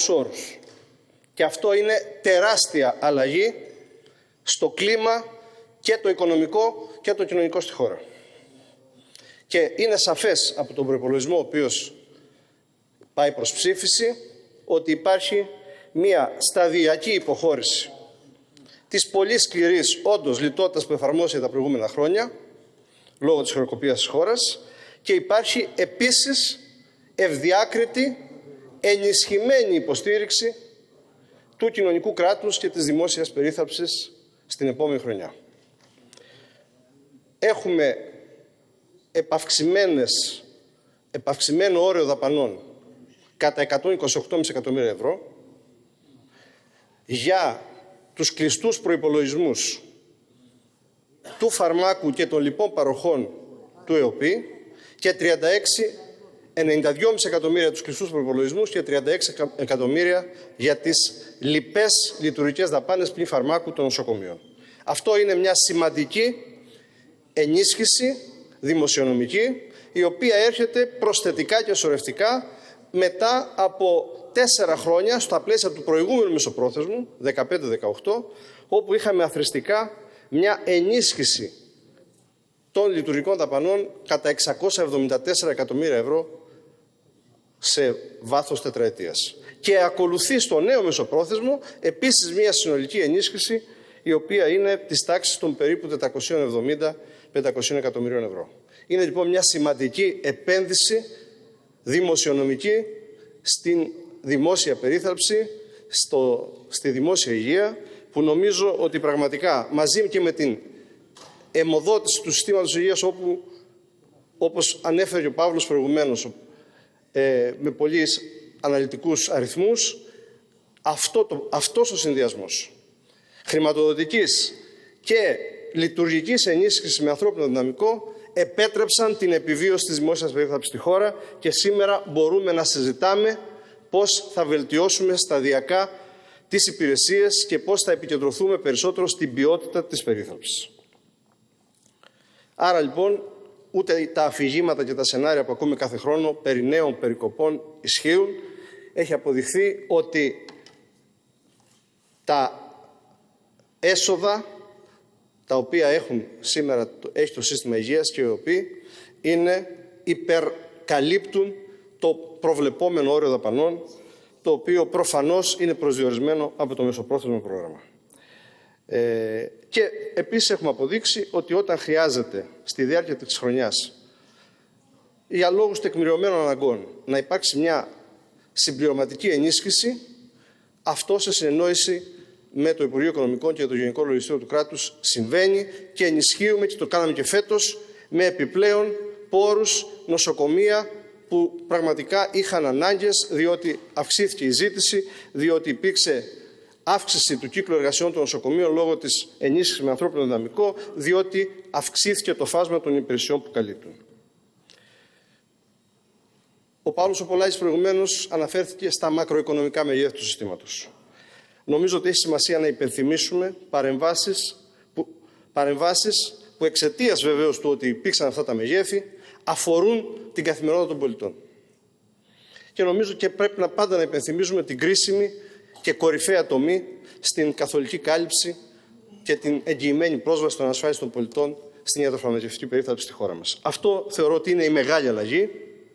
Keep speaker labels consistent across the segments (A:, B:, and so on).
A: τους όρους. Και αυτό είναι τεράστια αλλαγή στο κλίμα και το οικονομικό και το κοινωνικό στη χώρα. Και είναι σαφές από τον προϋπολογισμό ο οποίος πάει προς ψήφιση ότι υπάρχει μία σταδιακή υποχώρηση της πολύ σκληρής όντως λιτότητας που εφαρμόζεται τα προηγούμενα χρόνια λόγω της χρεοκοπίας της χώρας και υπάρχει επίσης ευδιάκριτη, ενισχυμένη υποστήριξη του κοινωνικού κράτους και της δημόσιας περίθαλψης στην επόμενη χρονιά. Έχουμε επαυξημένο όριο δαπανών κατά 128,5 εκατομμύρια ευρώ για τους κλειστούς προϋπολογισμούς του φαρμάκου και των λοιπών παροχών του ΕΟΠΗ και 92,5 εκατομμύρια τους κλειστούς προϋπολογισμούς και 36 εκατομμύρια για τις λοιπές λειτουργικές δαπάνες πλην φαρμάκου των νοσοκομείων. Αυτό είναι μια σημαντική ενίσχυση δημοσιονομική, η οποία έρχεται προσθετικά και σωρευτικά μετά από 4 χρόνια στα πλαίσια του προηγούμενου μεσοπρόθεσμου, 15-18, όπου είχαμε αθροιστικά μια ενίσχυση των λειτουργικών δαπανών κατά 674 εκατομμύρια ευρώ σε βάθος τετραετίας. Και ακολουθεί στο νέο μεσοπρόθεσμο επίσης μια συνολική ενίσχυση, η οποία είναι της τάξης των περίπου 470-500 εκατομμυρίων ευρώ. Είναι λοιπόν μια σημαντική επένδυση δημοσιονομική στην δημόσια περίθαλψη, στη δημόσια υγεία, που νομίζω ότι πραγματικά μαζί και με την αιμοδότηση του συστήματος υγείας, όπου, όπως ανέφερε ο Παύλος προηγουμένως, με πολλούς αναλυτικούς αριθμούς, αυτός ο συνδυασμός χρηματοδοτικής και λειτουργικής ενίσχυσης με ανθρώπινο δυναμικό επέτρεψαν την επιβίωση της δημόσιας περίθαλψης στη χώρα και σήμερα μπορούμε να συζητάμε πώς θα βελτιώσουμε σταδιακά τις υπηρεσίες και πώς θα επικεντρωθούμε περισσότερο στην ποιότητα της περίθαλψης. Άρα λοιπόν ούτε τα αφηγήματα και τα σενάρια που ακούμε κάθε χρόνο περί νέων περικοπών ισχύουν. Έχει αποδειχθεί ότι τα έσοδα τα οποία έχει το σύστημα υγείας και οι οποίοι υπερκαλύπτουν το προβλεπόμενο όριο δαπανών, το οποίο προφανώς είναι προσδιορισμένο από το μεσοπρόθεσμο πρόγραμμα. Και επίσης έχουμε αποδείξει ότι όταν χρειάζεται στη διάρκεια της χρονιάς για λόγους τεκμηριωμένων αναγκών να υπάρξει μια συμπληρωματική ενίσχυση, αυτό σε συνεννόηση με το Υπουργείο Οικονομικών και το Γενικό Λογιστήριο του Κράτους συμβαίνει και ενισχύουμε, και το κάναμε και φέτος, με επιπλέον πόρους νοσοκομεία που πραγματικά είχαν ανάγκες, διότι αυξήθηκε η ζήτηση, διότι υπήρξε αύξηση του κύκλου εργασιών των νοσοκομείων λόγω της ενίσχυσης με ανθρώπινο δυναμικό, διότι αυξήθηκε το φάσμα των υπηρεσιών που καλύπτουν. Ο Παύλος ο Πολάκης προηγουμένως αναφέρθηκε στα μακροοικονομικά μεγέθη του συστήματος. Νομίζω ότι έχει σημασία να υπενθυμίσουμε παρεμβάσεις που εξαιτίας βεβαίως του ότι υπήρξαν αυτά τα μεγέθη αφορούν την καθημερινότητα των πολιτών. Και νομίζω και πρέπει πάντα να υπενθυμίζουμε την κρίσιμη και κορυφαία τομή στην καθολική κάλυψη και την εγγυημένη πρόσβαση των ασφάλιστων πολιτών στην ιατροφαρμακευτική περίθαλψη στη χώρα μας. Αυτό θεωρώ ότι είναι η μεγάλη αλλαγή.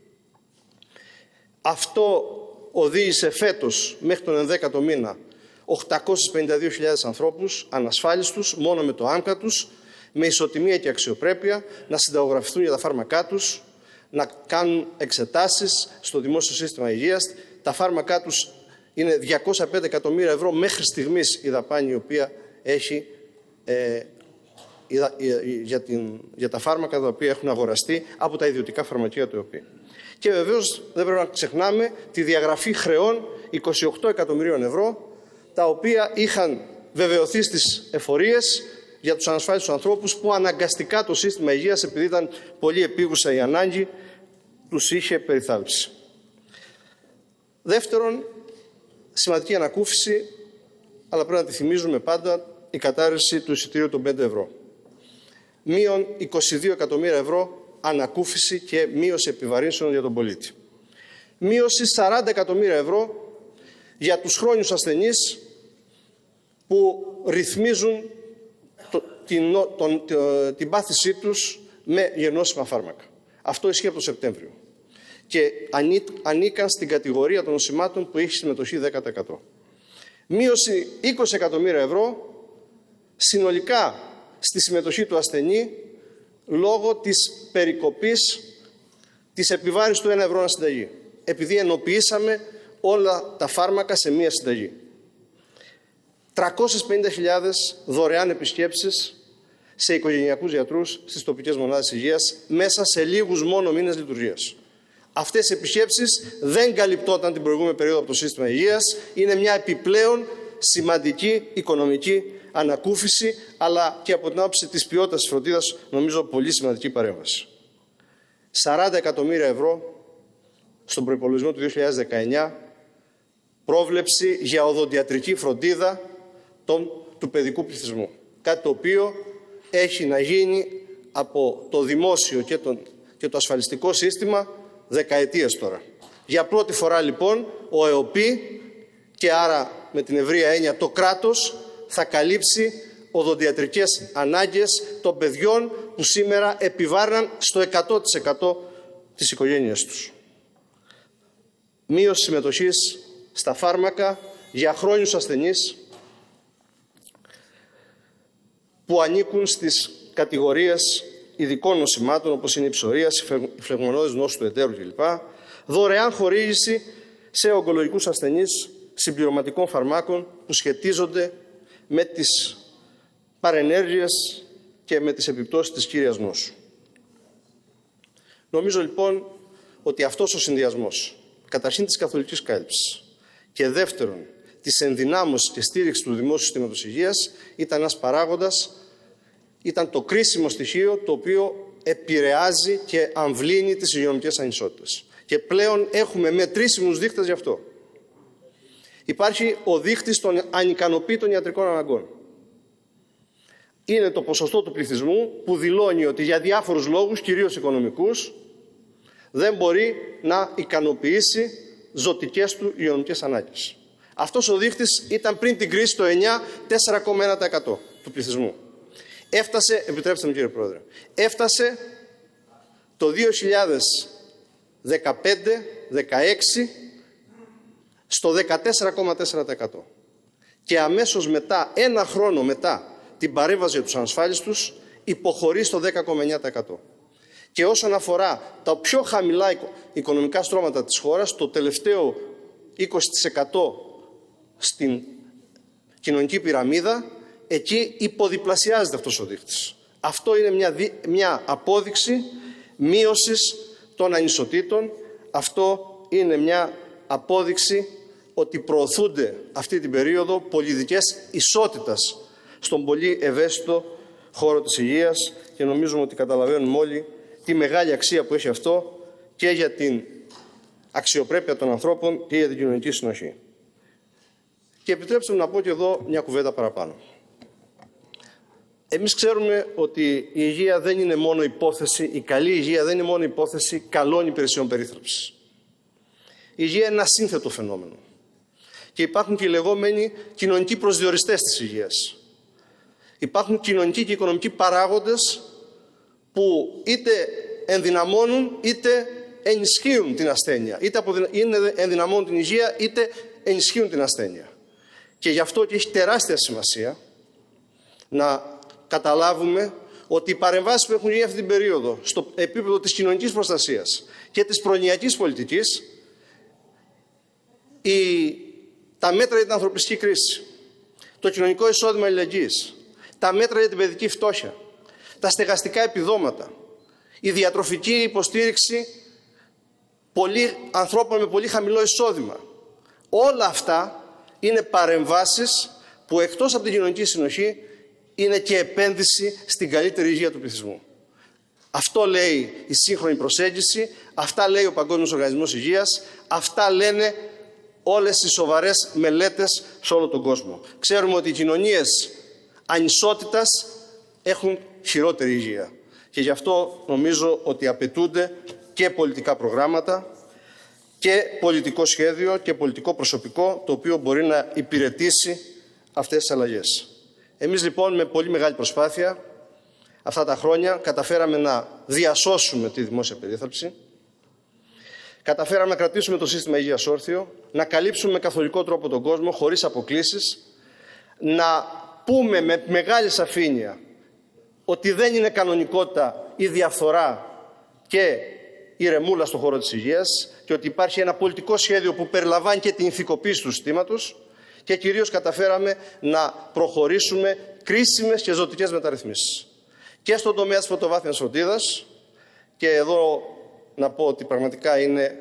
A: Αυτό οδήγησε φέτος μέχρι τον 11ο μήνα 852.000 ανθρώπους ανασφάλιστους μόνο με το άμκα τους, με ισοτιμία και αξιοπρέπεια, να συνταγογραφηθούν για τα φάρμακά τους, να κάνουν εξετάσεις στο δημόσιο σύστημα υγείας. Τα φάρμακά τους είναι 205 εκατομμύρια ευρώ μέχρι στιγμής η δαπάνη η οποία έχει για τα φάρμακα τα οποία έχουν αγοραστεί από τα ιδιωτικά φαρμακεία του ΕΟΠΗ. Και βεβαίως δεν πρέπει να ξεχνάμε τη διαγραφή χρεών 28 εκατομμυρίων ευρώ, τα οποία είχαν βεβαιωθεί στις εφορίες για τους ανασφάλιστους ανθρώπους που αναγκαστικά το σύστημα υγείας, επειδή ήταν πολύ επίγουσα η ανάγκη, τους είχε περιθάλψει. Δεύτερον, σημαντική ανακούφιση, αλλά πρέπει να τη θυμίζουμε πάντα, η κατάρρευση του εισιτηρίου των 5 ευρώ. Μείον 22 εκατομμύρια ευρώ ανακούφιση και μείωση επιβαρύνσεων για τον πολίτη. Μείωση 40 εκατομμύρια ευρώ για τους χρόνιους ασθενείς που ρυθμίζουν την πάθησή τους με γεννόσιμα φάρμακα. Αυτό ισχύει από το Σεπτέμβριο. Και ανήκαν στην κατηγορία των νοσημάτων που έχει συμμετοχή 10%. Μείωση 20 εκατομμύρια ευρώ συνολικά στη συμμετοχή του ασθενή λόγω της περικοπής της επιβάρυνσης του 1 ευρώ ανά συνταγή. Επειδή ενοποιήσαμε όλα τα φάρμακα σε μία συνταγή. 350.000 δωρεάν επισκέψεις σε οικογενειακούς γιατρούς στις τοπικές μονάδες υγείας μέσα σε λίγους μόνο μήνες λειτουργίας. Αυτές οι επισκέψεις δεν καλυπτόταν την προηγούμενη περίοδο από το σύστημα υγείας. Είναι μια επιπλέον σημαντική οικονομική ανακούφιση, αλλά και από την άποψη της ποιότητας της φροντίδας, νομίζω πολύ σημαντική παρέμβαση. 40 εκατομμύρια ευρώ στον προϋπολογισμό του 2019 πρόβλεψη για οδοντιατρική φροντίδα του παιδικού πληθυσμού. Κάτι το οποίο έχει να γίνει από το δημόσιο και το ασφαλιστικό σύστημα δεκαετίες τώρα. Για πρώτη φορά λοιπόν ο ΕΟΠΗ και άρα με την ευρεία έννοια το κράτος θα καλύψει οδοντιατρικές ανάγκες των παιδιών που σήμερα επιβάρυναν στο 100% τις οικογένειες τους. Μείωση συμμετοχής στα φάρμακα για χρόνιους ασθενείς που ανήκουν στις κατηγορίες ειδικών νοσημάτων όπως είναι η ψωρίας, η φλεγμονώδης νόσου του εταίρου κλπ. Δωρεάν χορήγηση σε ογκολογικούς ασθενείς συμπληρωματικών φαρμάκων που σχετίζονται με τις παρενέργειες και με τις επιπτώσεις της κύριας νόσου. Νομίζω λοιπόν ότι αυτός ο συνδυασμός, καταρχήν της καθολικής κάλυψης και δεύτερον της ενδυνάμωσης και στήριξης του δημόσιου συστήματος υγείας ήταν ένας παράγοντας, ήταν το κρίσιμο στοιχείο το οποίο επηρεάζει και αμβλύνει τις υγειονομικές ανισότητες. Και πλέον έχουμε μετρήσιμους δείκτες γι' αυτό. Υπάρχει ο δείκτης των ανικανοποίητων ιατρικών αναγκών. Είναι το ποσοστό του πληθυσμού που δηλώνει ότι για διάφορους λόγους, κυρίως οικονομικούς, δεν μπορεί να ικανοποιήσει ζωτικές του υγειονομικές ανάγκες. Αυτός ο δείκτης ήταν πριν την κρίση το 9 4,1% του πληθυσμού. Έφτασε, επιτρέψτε μου κύριε Πρόεδρε, έφτασε το 2015-16 στο 14,4%. Και αμέσως μετά, ένα χρόνο μετά την παρέμβαση για τους ανασφάλιστους, υποχωρεί στο 10,9%. Και όσον αφορά τα πιο χαμηλά οικονομικά στρώματα της χώρας, το τελευταίο 20% στην κοινωνική πυραμίδα, εκεί υποδιπλασιάζεται αυτός ο δείκτης. Αυτό είναι μια απόδειξη μείωσης των ανισοτήτων. Αυτό είναι μια απόδειξη ότι προωθούνται αυτή την περίοδο πολιτικές ισότητας στον πολύ ευαίσθητο χώρο της υγείας και νομίζουμε ότι καταλαβαίνουμε όλοι τη μεγάλη αξία που έχει αυτό και για την αξιοπρέπεια των ανθρώπων και για την κοινωνική συνοχή. Και επιτρέψτε μου να πω και εδώ μια κουβέντα παραπάνω. Εμείς ξέρουμε ότι η υγεία δεν είναι μόνο υπόθεση, η καλή υγεία δεν είναι μόνο υπόθεση καλών υπηρεσιών περίθαλψης. Η υγεία είναι ένα σύνθετο φαινόμενο. Και υπάρχουν και οι λεγόμενοι κοινωνικοί προσδιοριστές της υγείας. Υπάρχουν κοινωνικοί και οικονομικοί παράγοντες που είτε ενδυναμώνουν είτε ενισχύουν την ασθένεια. Είτε ενδυναμώνουν την υγεία είτε ενισχύουν την ασθένεια. Και γι' αυτό και έχει τεράστια σημασία να καταλάβουμε ότι οι παρεμβάσεις που έχουν γίνει αυτή την περίοδο στο επίπεδο της κοινωνικής προστασίας και της προνοιακής πολιτικής, τα μέτρα για την ανθρωπιστική κρίση, το κοινωνικό εισόδημα αλληλεγγύης, τα μέτρα για την παιδική φτώχεια, τα στεγαστικά επιδόματα, η διατροφική υποστήριξη ανθρώπων με πολύ χαμηλό εισόδημα. Όλα αυτά είναι παρεμβάσεις που εκτός από την κοινωνική συνοχή είναι και επένδυση στην καλύτερη υγεία του πληθυσμού. Αυτό λέει η σύγχρονη προσέγγιση, αυτά λέει ο Παγκόσμιος Οργανισμός Υγείας, αυτά λένε όλες οι σοβαρές μελέτες σε όλο τον κόσμο. Ξέρουμε ότι οι κοινωνίες ανισότητας έχουν χειρότερη υγεία. Και γι' αυτό νομίζω ότι απαιτούνται και πολιτικά προγράμματα και πολιτικό σχέδιο και πολιτικό προσωπικό το οποίο μπορεί να υπηρετήσει αυτές τις αλλαγές. Εμείς λοιπόν με πολύ μεγάλη προσπάθεια αυτά τα χρόνια καταφέραμε να διασώσουμε τη δημόσια περίθαλψη, καταφέραμε να κρατήσουμε το σύστημα υγείας όρθιο, να καλύψουμε με καθολικό τρόπο τον κόσμο χωρίς αποκλίσεις, να πούμε με μεγάλη σαφήνεια ότι δεν είναι κανονικότητα η διαφθορά και η ρεμούλα στον χώρο της υγείας και ότι υπάρχει ένα πολιτικό σχέδιο που περιλαμβάνει και την ηθικοποίηση του συστήματος και κυρίως καταφέραμε να προχωρήσουμε κρίσιμες και ζωτικές μεταρρυθμίσεις. Και στον τομέα της πρωτοβάθμιας φροντίδας, και εδώ να πω ότι πραγματικά είναι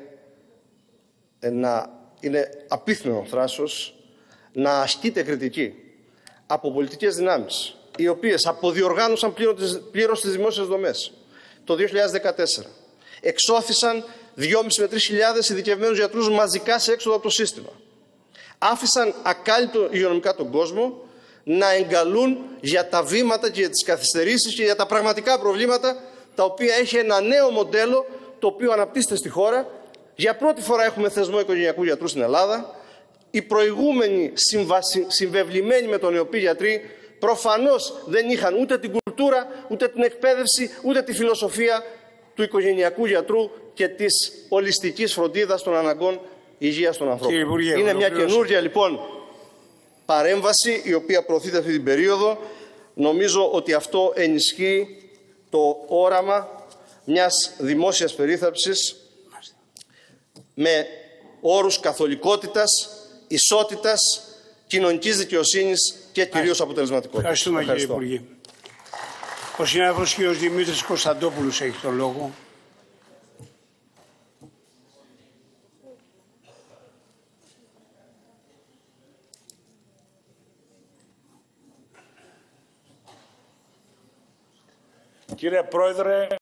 A: απίθυνο θράσος να ασκείται κριτική από πολιτικές δυνάμεις, οι οποίες αποδιοργάνωσαν πλήρως τις δημόσιες δομές το 2014. Εξώθησαν 2.500 με 3.000 ειδικευμένους γιατρούς μαζικά σε έξοδο από το σύστημα. Άφησαν ακάλυπτο υγειονομικά τον κόσμο να εγκαλούν για τα βήματα και για τις καθυστερήσεις και για τα πραγματικά προβλήματα τα οποία έχει ένα νέο μοντέλο το οποίο αναπτύσσεται στη χώρα. Για πρώτη φορά έχουμε θεσμό οικογενειακού γιατρού στην Ελλάδα. Οι προηγούμενοι συμβεβλημένοι με τον ΕΟΠΗ γιατροί προφανώς δεν είχαν ούτε την κουλτούρα, ούτε την εκπαίδευση, ούτε τη φιλοσοφία του οικογενειακού γιατρού και της ολιστικής φροντίδας των αναγκών υγείας των ανθρώπων. Είναι μια καινούργια λοιπόν παρέμβαση η οποία προωθείται αυτή την περίοδο. Νομίζω ότι αυτό ενισχύει το όραμα μιας δημόσιας περίθαλψης με όρους καθολικότητας, ισότητας, κοινωνικής δικαιοσύνης και κυρίως αποτελεσματικότητας.
B: Ευχαριστούμε κύριε Υπουργέ. Ο συνάδελφος κ. Δημήτρης Κωνσταντόπουλος έχει τον λόγο.
C: Κύριε Πρόεδρε,